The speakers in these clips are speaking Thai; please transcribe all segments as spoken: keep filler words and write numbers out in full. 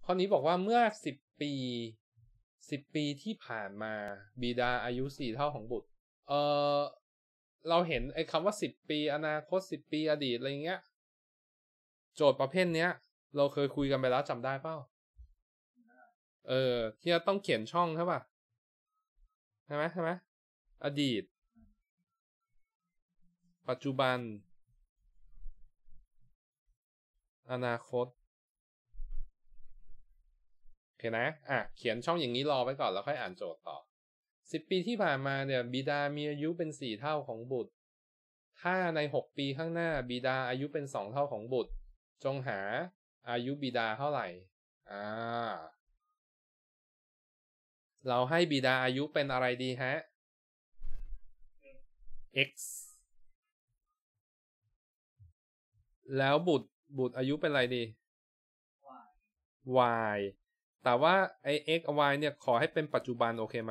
ข้อนี้บอกว่าเมื่อสิบปีสิบปีที่ผ่านมาบิดาอายุสี่เท่าของบุตรเออเราเห็นไอ้คำว่าสิบปีอนาคตสิบปีอดีตอะไรเงี้ยโจทย์ประเภทเนี้ยเราเคยคุยกันไปแล้วจำได้เปล่าเออที่เราต้องเขียนช่องใช่ป่ะใช่ไหมใช่ไหมอดีตปัจจุบันอนาคตโอเคนะอ่ะเขียนช่องอย่างนี้รอไว้ก่อนแล้วค่อยอ่านโจทย์ต่อสิบปีที่ผ่านมาเนี่ยบิดามีอายุเป็นสี่เท่าของบุตรถ้าในหกปีข้างหน้าบิดาอายุเป็นสองเท่าของบุตรจงหาอายุบิดาเท่าไหร่อ่าเราให้บิดาอายุเป็นอะไรดีฮะ x แล้วบุตรบุตรอายุเป็นอะไรดี y แต่ว่าไอ้ x y เนี่ยขอให้เป็นปัจจุบันโอเคไหม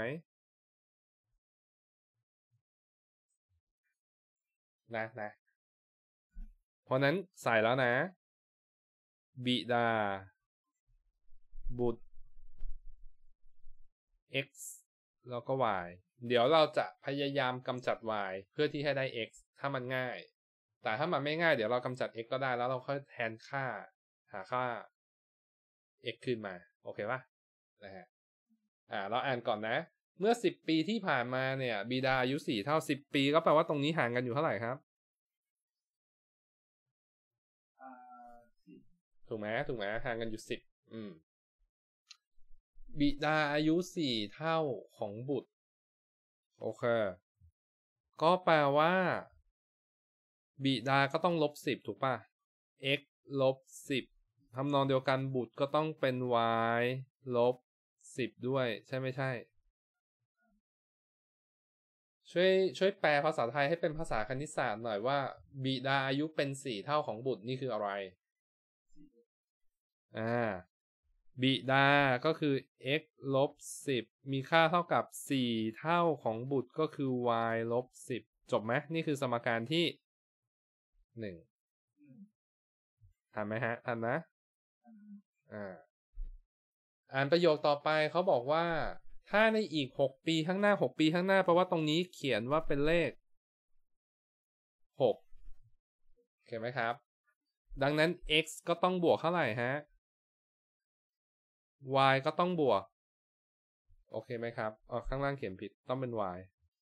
นะนะเพราะนั้นใส่แล้วนะบิดาบุตร x แล้วก็ y เดี๋ยวเราจะพยายามกำจัด y เพื่อที่ให้ได้ x ถ้ามันง่ายแต่ถ้ามันไม่ง่ายเดี๋ยวเรากำจัด x ก็ได้แล้วเราค่อยแทนค่าหาค่า x ขึ้นมาโอเคป่ะนะฮะอ่าเราอ่านก่อนนะเมื่อสิบปีที่ผ่านมาเนี่ยบิดาอายุสี่เท่าสิบปีก็แปลว่าตรงนี้ห่างกันอยู่เท่าไหร่ครับถูกไหมถูกไหมห่างกันอยู่สิบอืมบิดาอายุสี่เท่าของบุตรโอเคก็แปลว่าบิดาก็ต้องลบสิบถูกป่ะ x ลบสิบทำนองเดียวกันบุตรก็ต้องเป็น y ลบสิบด้วยใช่ไม่ใช่ช่วยช่วยแปลภาษาไทยให้เป็นภาษาคณิตศาสตร์หน่อยว่าบิดาอายุเป็นสี่เท่าของบุตรนี่คืออะไรอ่าบิดาก็คือ x ลบสิบมีค่าเท่ากับสี่เท่าของบุตรก็คือ y ลบสิบจบไหมนี่คือสมการที่หนึ่งทันไหมฮะทันนะอ่าอ่านประโยคต่อไปเขาบอกว่าถ้าในอีกหกปีข้างหน้าหกปีข้างหน้าเพราะว่าตรงนี้เขียนว่าเป็นเลขหกโอเคไหมครับดังนั้น x ก็ต้องบวกเท่าไหร่ฮะ y ก็ต้องบวกโอเคไหมครับอ๋อข้างล่างเขียนผิดต้องเป็น y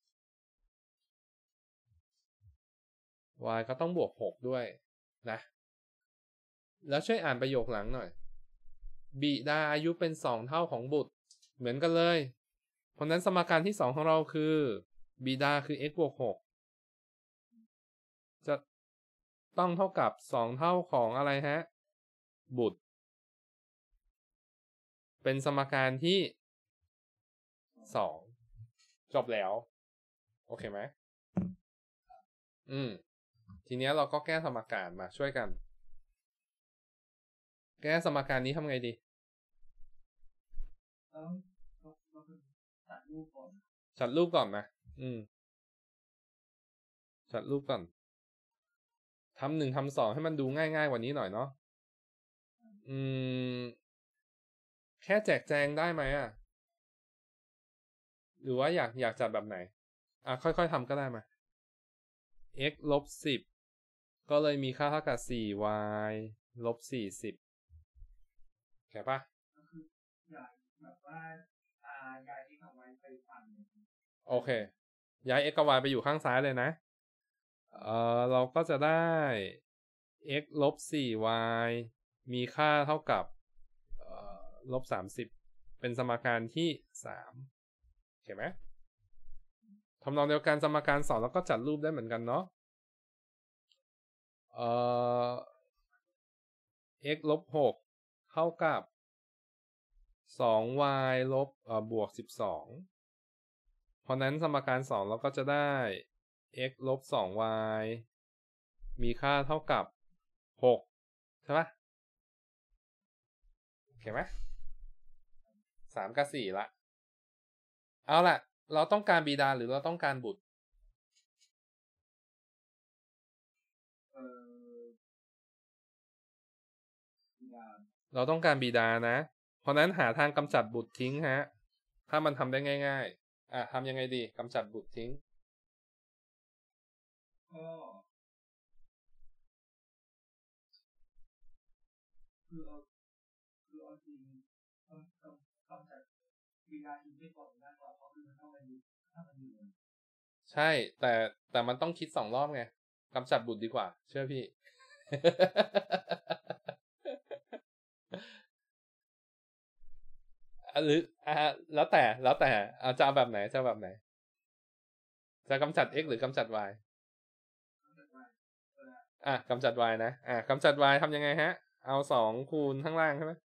y ก็ต้องบวกหกด้วยนะแล้วช่วยอ่านประโยคหลังหน่อยบิดาอายุเป็นสองเท่าของบุตรเหมือนกันเลยเพราะนั้นสมการที่สองของเราคือบิดาคือ x บวกหกจะต้องเท่ากับสองเท่าของอะไรฮะบุตรเป็นสมการที่สองจบแล้วโอเคไหมอืมทีนี้เราก็แก้สมการมาช่วยกันแก้สมการนี้ทำไงดีจัดรูปก่อนจัดรูปก่อนนะอืมจัดรูปก่อนทำหนึ่งทำสองให้มันดูง่ายๆกว่านี้หน่อยเนาะอืมแค่แจกแจงได้ไหมอ่ะหรือว่าอยากอยากจัดแบบไหนอ่ะค่อยๆทำก็ได้มา x ลบสิบก็เลยมีค่าเท่ากับ สี่ y ลบสี่สิบแค่ปะก็คืออยากแบบว่าอ่าย้าย x กับ y ไปฝั่งโอเคย้าย x กับ y ไปอยู่ข้างซ้ายเลยนะเอ่อเราก็จะได้ x ลบ สี่ y มีค่าเท่ากับเอ่อลบสามสิบเป็นสมการที่สามเห็นไหมทำนองเดียวกันสมการสองแล้วก็จัดรูปได้เหมือนกันเนาะเอ่อ x ลบหกเท่ากับ สอง y ลบเอ่อบวกสิบสองเพราะนั้นสมการสองเราก็จะได้ x ลบ สอง y มีค่าเท่ากับหกใช่ปะโอเคไหมสามกับสี่ละเอาล่ะเราต้องการบิดาหรือเราต้องการบุตรเราต้องการบิดานะเพราะนั้นหาทางกำจัดบุตรทิ้งฮะถ้ามันทำได้ง่ายๆอ่ะทำยังไงดีกำจัดบุตรทิ้งก็คือเอาคือเอาจริงกำกำกำจัดวีลาทิ้งไม่ก่อนได้ก่อนเพราะคือมันต้องมันอยู่ถ้ามันอยู่ใช่แต่แต่มันต้องคิดสองรอบไงกำจัดบุตรดีกว่าเชื่อพี่ หรืออ่าแล้วแต่แล้วแต่เอาจะเอาแบบไหนจะเอาแบบไหนจะกำจัด x หรือกำจัด y อ่ะกำจัด y นะอ่ะกำจัด y ทำยังไงฮะเอาสองคูณข้างล่างใช่ไหม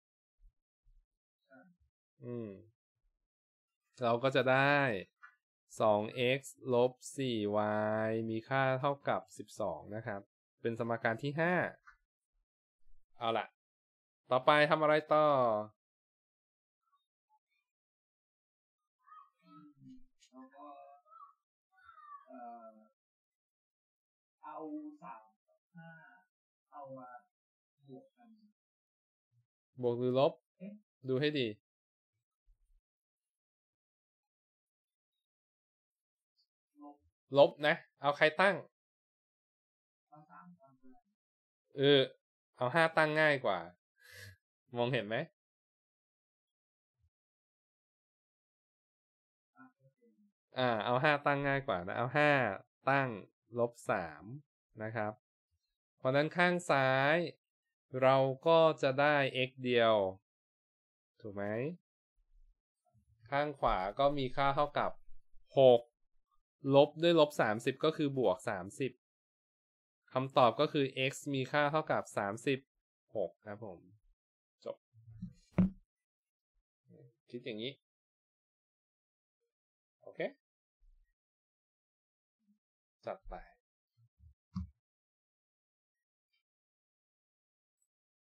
อืมเราก็จะได้สอง x ลบสี่ y มีค่าเท่ากับสิบสองนะครับเป็นสมการที่ห้าเอาล่ะต่อไปทำอะไรต่อแล้วก็เอ่อเอาสามกับห้าเอามาบวกกันบวกหรือลบดูให้ดีลบลบนะเอาใครตั้งเอาสามตั้งไปเออเอาห้าตั้งง่ายกว่ามองเห็นไหมอ่ะโอเคอ่าเอาห้าตั้งง่ายกว่านะเอาห้าตั้งลบสามนะครับเพราะนั้นข้างซ้ายเราก็จะได้ x เดียวถูกไหมข้างขวาก็มีค่าเท่ากับหกลบด้วยลบสามสิบก็คือบวกสามสิบคำตอบก็คือ x มีค่าเท่ากับสามสิบหกครับผมจบคิดอย่างนี้โอเคจัดไป